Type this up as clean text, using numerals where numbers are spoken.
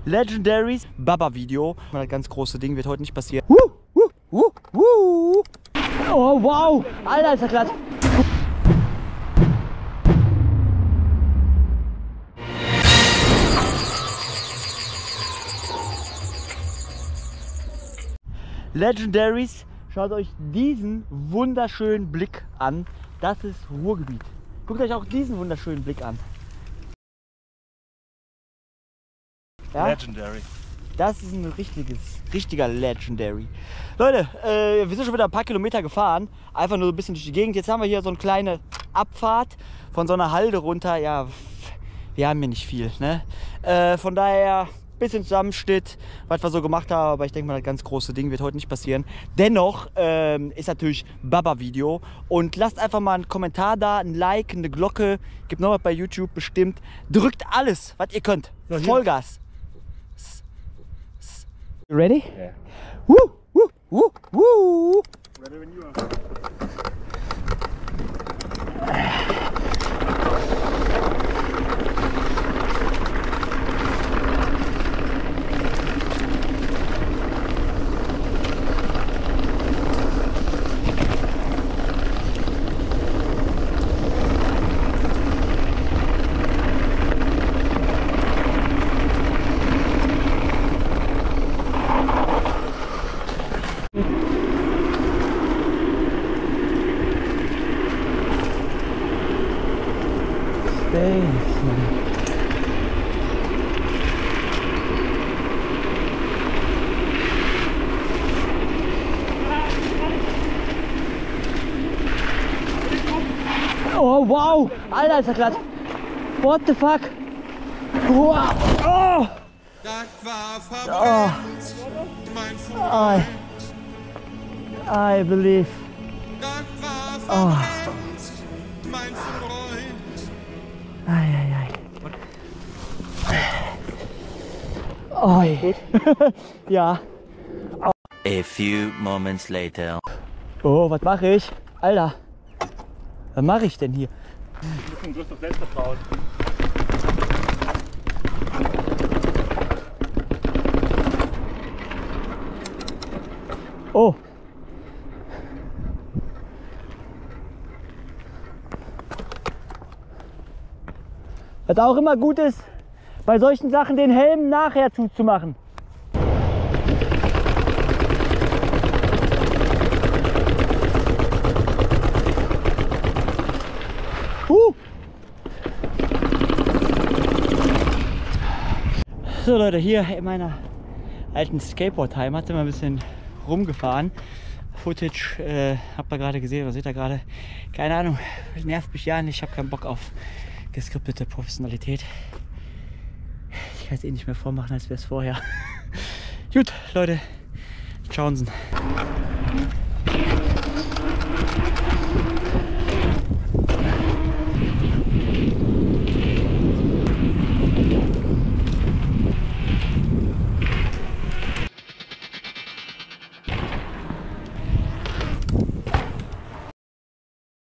Legendaries Baba-Video. Das ganz große Ding wird heute nicht passieren. Oh wow, Alter, ist das glatt. Legendaries, schaut euch diesen wunderschönen Blick an. Das ist Ruhrgebiet. Guckt euch auch diesen wunderschönen Blick an. Ja? Legendary. Das ist ein richtiger Legendary. Leute, wir sind schon wieder ein paar Kilometer gefahren. Einfach nur so ein bisschen durch die Gegend. Jetzt haben wir hier so eine kleine Abfahrt von so einer Halde runter. Ja, wir haben hier nicht viel, ne? Von daher ein bisschen Zusammenschnitt, was wir so gemacht haben. Aber ich denke mal, das ganz große Ding wird heute nicht passieren. Dennoch ist natürlich Baba-Video. Und lasst einfach mal einen Kommentar da, ein Like, eine Glocke. Gibt noch was bei YouTube bestimmt. Drückt alles, was ihr könnt. So, Vollgas. You ready? Yeah. Woo, woo, woo, woo. Ready when you are. Oh wow, Alter, ist das glatt. What the fuck? Wow. Oh. Oh. I believe. Oh. Ei. Oh. Ja. A few moments later. Oh, was mache ich? Alter. Was mache ich denn hier? Du musst doch selbst vertrauen. Oh. Was auch immer gut ist, bei solchen Sachen den Helm nachher zuzumachen. So Leute, hier in meiner alten Skateboard-Heimat sind wir ein bisschen rumgefahren. Footage habt ihr gerade gesehen, oder seht ihr gerade? Keine Ahnung, nervt mich ja nicht. Ich habe keinen Bock auf geskriptete Professionalität. Ich kann es eh nicht mehr vormachen, als wäre es vorher. Gut, Leute, tschaußen.